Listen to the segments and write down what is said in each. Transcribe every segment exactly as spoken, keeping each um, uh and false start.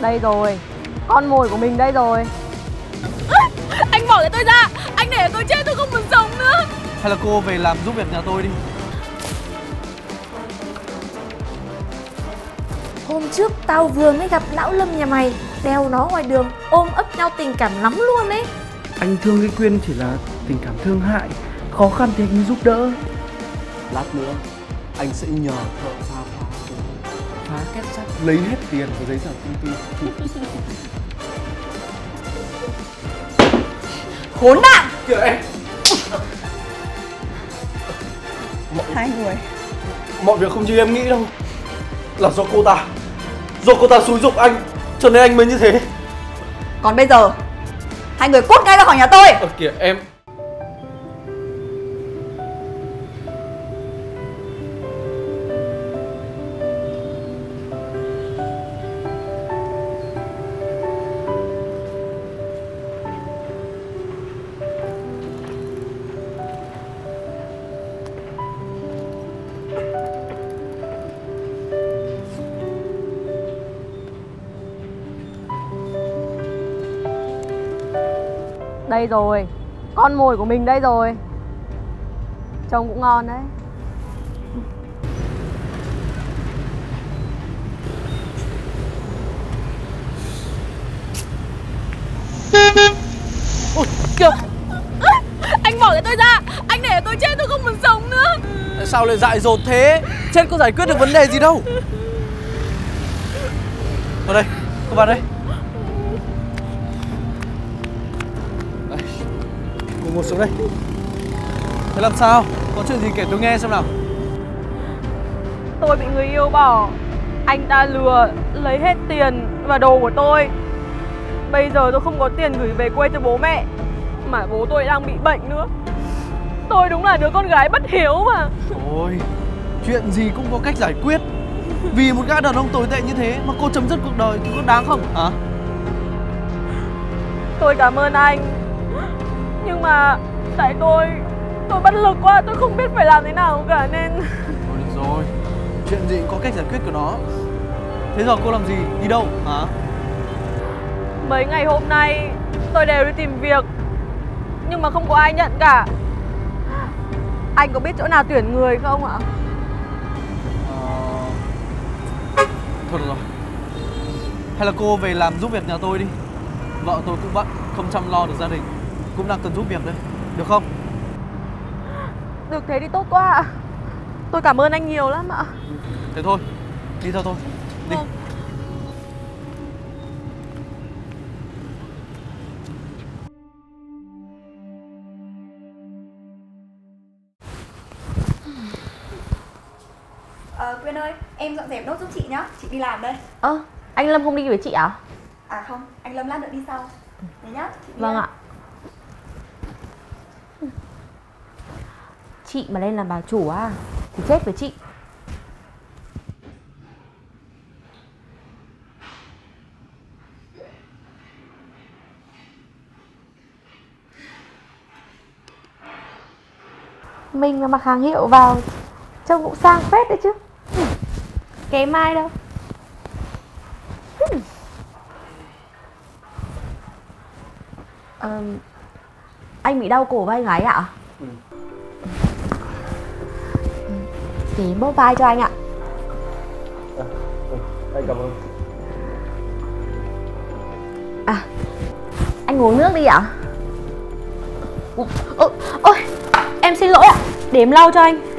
Đây rồi, con mồi của mình đây rồi. Anh bỏ tôi ra, anh để tôi chết, tôi không muốn sống nữa. Hay là cô về làm giúp việc nhà tôi đi. Hôm trước tao vừa mới gặp lão Lâm nhà mày, đèo nó ngoài đường, ôm ấp nhau tình cảm lắm luôn ấy. Anh thương cái Quyên chỉ là tình cảm thương hại, khó khăn thì anh giúp đỡ. Lát nữa anh sẽ nhờ thợ phá phá phá két sắt, lấy hết tiền và giấy tờ công ty. Khốn nạn. Kìa em. Hai người. Mọi việc không như em nghĩ đâu. Là do cô ta. Do cô ta xúi giục anh, cho nên anh mới như thế. Còn bây giờ hai người cút ngay ra khỏi nhà tôi. Ờ kìa em. Đây rồi, con mồi của mình đây rồi. Trông cũng ngon đấy. Ôi, kìa. Anh bỏ tôi ra, anh để tôi chết, tôi không muốn sống nữa. Tại sao lại dại dột thế? Chết có giải quyết được vấn đề gì đâu. Vào đây, cô vào đây. Đây. Cô ngồi xuống đây. Thế làm sao? Có chuyện gì kể tôi nghe xem nào. Tôi bị người yêu bỏ. Anh ta lừa, lấy hết tiền và đồ của tôi. Bây giờ tôi không có tiền gửi về quê cho bố mẹ, mà bố tôi đang bị bệnh nữa. Tôi đúng là đứa con gái bất hiếu mà. Ôi, chuyện gì cũng có cách giải quyết. Vì một gã đàn ông tồi tệ như thế mà cô chấm dứt cuộc đời thì có đáng không hả? Tôi cảm ơn anh, nhưng mà tại tôi Tôi bất lực quá, tôi không biết phải làm thế nào cả nên... Thôi được rồi, chuyện gì cũng có cách giải quyết của nó. Thế giờ cô làm gì, đi đâu hả? Mấy ngày hôm nay tôi đều đi tìm việc, nhưng mà không có ai nhận cả. Anh có biết chỗ nào tuyển người không ạ? Ờ... Thôi được rồi. Hay là cô về làm giúp việc nhà tôi đi. Vợ tôi cũng bận, không chăm lo được gia đình, cũng đang cần giúp việc đây. Được không? Được thế thì tốt quá ạ. Tôi cảm ơn anh nhiều lắm ạ. Thế thôi, đi theo tôi. Đi. Vâng. Ờ, Quyên ơi, em dọn dẹp nốt giúp chị nhá, chị đi làm đây. Ơ, à, anh Lâm không đi với chị à? À không, anh Lâm lát nữa đi sau. Thế nhá, chị đi Vâng đây. ạ. Chị mà lên làm bà chủ à thì chết với chị. Mình mà mặc hàng hiệu vào trông cũng sang phết đấy chứ. Kém ai đâu. Ờ, anh bị đau cổ vai gáy ạ? Ừ. Để bóp vai cho anh ạ. À, ừ, anh cảm ơn. À, anh uống nước đi ạ. Ôi, ôi, ôi, em xin lỗi ạ, để em lau cho anh.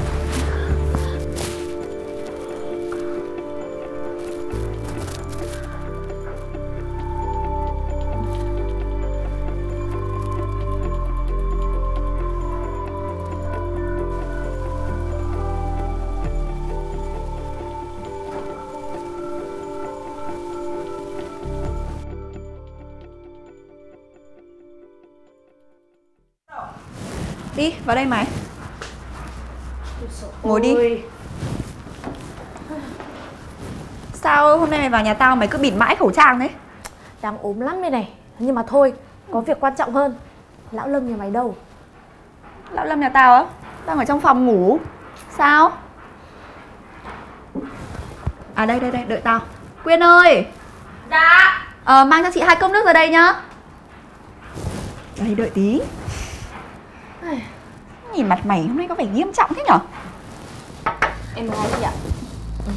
Đi, vào đây mày. Ngồi đi. Sao hôm nay mày vào nhà tao mày cứ bịt mãi khẩu trang đấy? Đang ốm lắm đây này. Nhưng mà thôi, có việc quan trọng hơn. Lão Lâm nhà mày đâu? Lão Lâm nhà tao á? Đang ở trong phòng ngủ. Sao? À đây đây đây, đợi tao. Quyên ơi. Dạ Dạ. Ờ, mang cho chị hai cốc nước ra đây nhá. Đây, đợi tí. Nhìn mặt mày hôm nay có vẻ nghiêm trọng thế nhở? Em mời chị ạ. Ừ.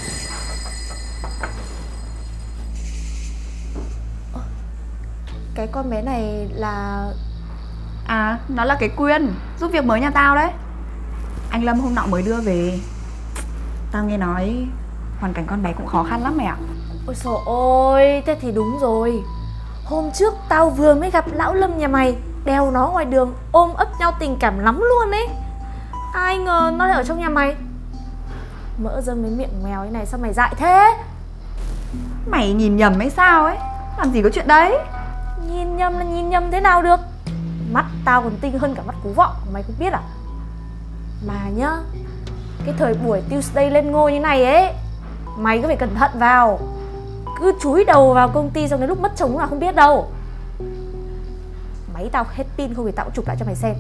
Cái con bé này là... À, nó là cái Quyên, giúp việc mới nhà tao đấy. Anh Lâm hôm nọ mới đưa về. Tao nghe nói hoàn cảnh con bé cũng khó khăn lắm mày ạ. Ôi trời ơi, thế thì đúng rồi. Hôm trước tao vừa mới gặp lão Lâm nhà mày, đèo nó ngoài đường, ôm ấp nhau tình cảm lắm luôn ấy. Ai ngờ nó lại ở trong nhà mày. Mỡ dâm đến miệng mèo như này sao mày dại thế? Mày nhìn nhầm hay sao ấy? Làm gì có chuyện đấy. Nhìn nhầm là nhìn nhầm thế nào được? Mắt tao còn tinh hơn cả mắt cú vọ, mày không biết à? Mà nhá, cái thời buổi Tuesday lên ngôi như này ấy, mày cứ phải cẩn thận vào. Cứ chúi đầu vào công ty xong đến lúc mất chồng là không biết đâu. Máy tao hết pin không thì tao cũng chụp lại cho mày xem.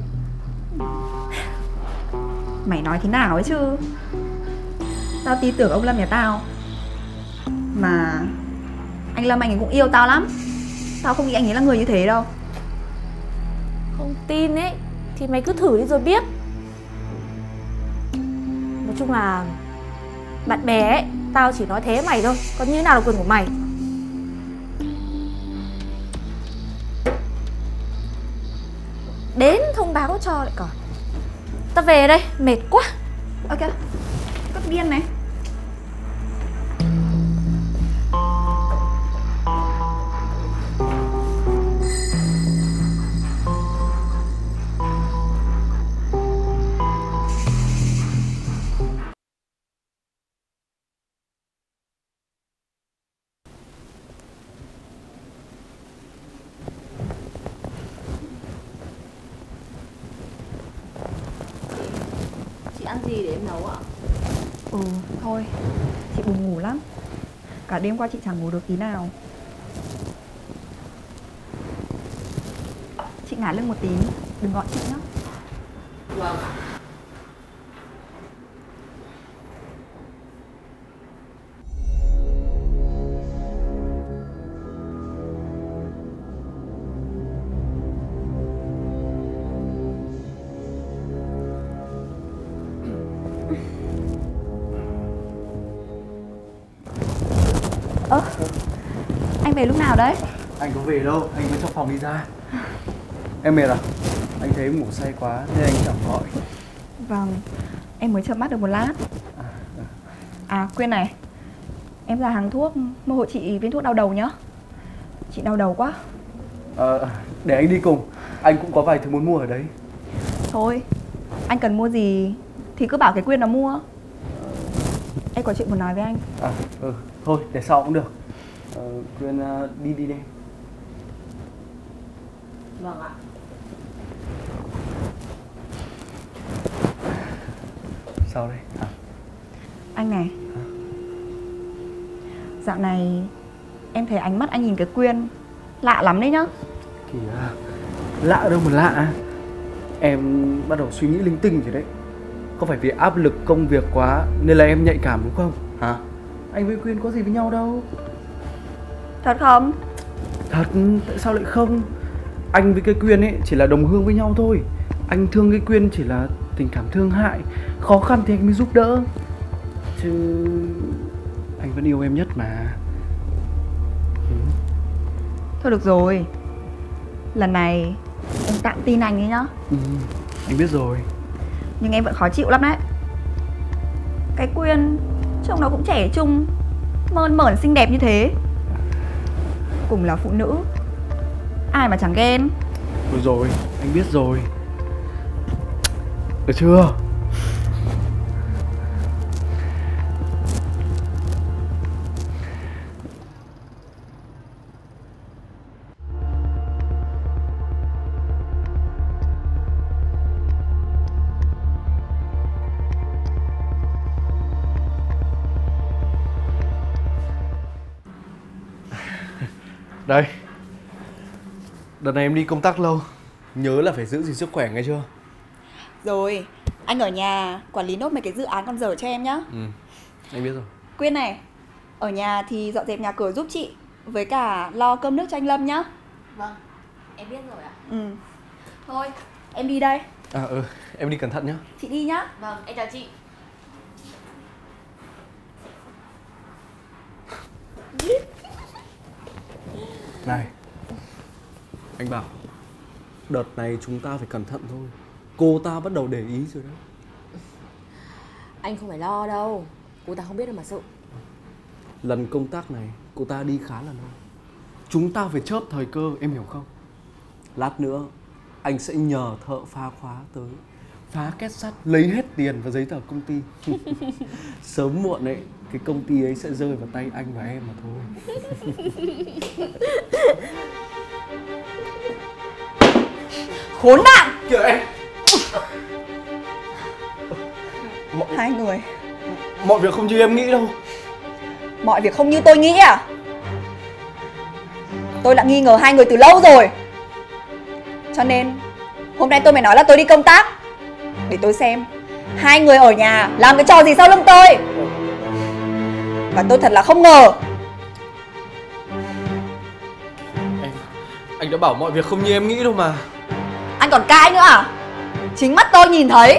Mày nói thế nào ấy chứ? Tao tin tưởng ông Lâm nhà tao. Mà anh Lâm anh ấy cũng yêu tao lắm. Tao không nghĩ anh ấy là người như thế đâu. Không tin ấy thì mày cứ thử đi rồi biết. Nói chung là bạn bè ấy, tao chỉ nói thế mày thôi. Còn như nào là quyền của mày. Đến thông báo cho lại còn. Tao về đây, mệt quá. Ok, cất biên này. Chị ăn gì để em nấu ạ? Ừ, thôi, chị buồn ngủ lắm. Cả đêm qua chị chẳng ngủ được tí nào. Chị ngả lưng một tí, đừng gọi chị nhá. Vâng. Ơ, anh về lúc nào đấy? Anh có về đâu, anh mới trong phòng đi ra. Em mệt à? Anh thấy em ngủ say quá nên anh chẳng gọi. Vâng, em mới chợp mắt được một lát. À, ừ. À, Quyên này, em ra hàng thuốc mua hộ chị viên thuốc đau đầu nhá. Chị đau đầu quá. Ờ, để anh đi cùng. Anh cũng có vài thứ muốn mua ở đấy. Thôi, anh cần mua gì thì cứ bảo cái Quyên nó mua. Em có chuyện muốn nói với anh. À, ừ, thôi để sau cũng được. Ờ, Quyên uh, đi đi đi. Vâng ạ. Sao đây? À. Anh này, dạo này em thấy ánh mắt anh nhìn cái Quyên lạ lắm đấy nhá. Thì uh, lạ đâu mà lạ. Em bắt đầu suy nghĩ linh tinh rồi đấy. Có phải vì áp lực công việc quá nên là em nhạy cảm đúng không? Hả? Anh với Quyên có gì với nhau đâu. Thật không? Thật, tại sao lại không? Anh với cái Quyên ấy chỉ là đồng hương với nhau thôi. Anh thương cái Quyên chỉ là tình cảm thương hại. Khó khăn thì anh mới giúp đỡ. Chứ anh vẫn yêu em nhất mà. Ừ. Thôi được rồi, lần này em tạm tin anh ấy nhá. Ừ, anh biết rồi. Nhưng em vẫn khó chịu lắm đấy. Cái Quyên trông nó cũng trẻ trung, mơn mởn xinh đẹp như thế. Cùng là phụ nữ, ai mà chẳng ghen. Rồi rồi, anh biết rồi. Được chưa? Đây. Đợt này em đi công tác lâu, nhớ là phải giữ gìn sức khỏe nghe chưa? Rồi, anh ở nhà quản lý nốt mấy cái dự án còn dở cho em nhá. Ừ, anh biết rồi. Quyên này, ở nhà thì dọn dẹp nhà cửa giúp chị. Với cả lo cơm nước cho anh Lâm nhá. Vâng, em biết rồi ạ. Ừ. Thôi, em đi đây. À ừ, em đi cẩn thận nhá. Chị đi nhá. Vâng, em chào chị. Này, anh bảo đợt này chúng ta phải cẩn thận thôi. Cô ta bắt đầu để ý rồi đấy. Anh không phải lo đâu, cô ta không biết đâu mà sợ. Lần công tác này cô ta đi khá là lâu. Chúng ta phải chớp thời cơ, em hiểu không? Lát nữa anh sẽ nhờ thợ phá khóa tới phá két sắt, lấy hết tiền và giấy tờ công ty. Sớm muộn ấy, cái công ty ấy sẽ rơi vào tay anh và em mà thôi. Khốn nạn. Kìa em. Mọi, Hai người, mọi việc không như em nghĩ đâu. mọi việc không như tôi nghĩ à? Tôi đã nghi ngờ hai người từ lâu rồi. Cho nên hôm nay tôi mới nói là tôi đi công tác, để tôi xem hai người ở nhà làm cái trò gì sau lưng tôi. Và tôi thật là không ngờ. Em, anh đã bảo mọi việc không như em nghĩ đâu mà. Anh còn cãi nữa à? Chính mắt tôi nhìn thấy.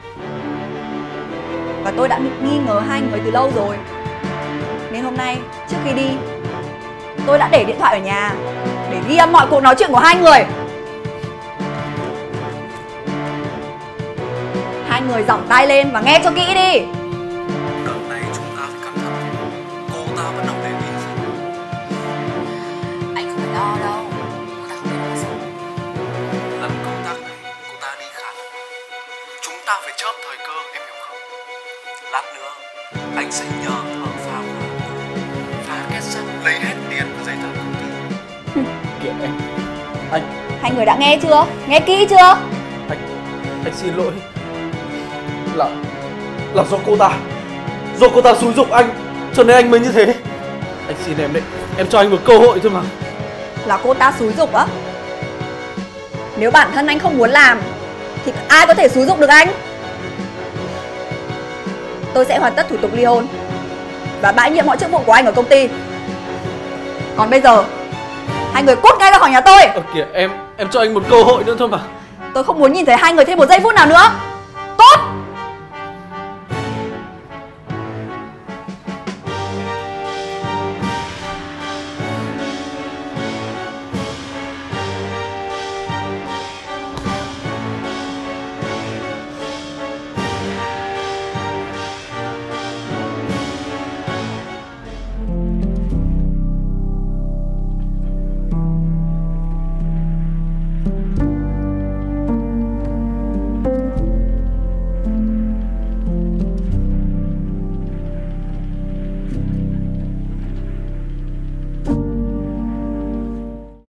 Và tôi đã nghi ngờ hai người từ lâu rồi. Nên hôm nay trước khi đi, tôi đã để điện thoại ở nhà để ghi âm mọi cuộc nói chuyện của hai người. Hai người giỏng tai lên và nghe cho kỹ đi. Đợt này chúng ta phải cẩn thận. Cô ta bắt đầu để ý rồi. Anh không phải lo đâu, cô ta không biết đâu mà sợ. Lần công tác này cô ta đi khá là lâu. Chúng ta phải chớp thời cơ, em hiểu không? Lát nữa anh sẽ nhờ thợ phá khóa phá két sắt, lấy hết tiền và giấy tờ công ty. Kìa em, anh Hai người đã nghe chưa? Nghe kỹ chưa? anh anh xin lỗi. Là là do cô ta, do cô ta xúi giục anh, cho nên anh mới như thế. Anh xin em đấy, em cho anh một cơ hội thôi mà. Là cô ta xúi giục á? Nếu bản thân anh không muốn làm thì ai có thể xúi giục được anh? Tôi sẽ hoàn tất thủ tục ly hôn và bãi nhiệm mọi chức vụ của anh ở công ty. Còn bây giờ hai người cút ngay ra khỏi nhà tôi. Ờ kìa em, em cho anh một cơ hội nữa thôi mà. Tôi không muốn nhìn thấy hai người thêm một giây phút nào nữa. Cút.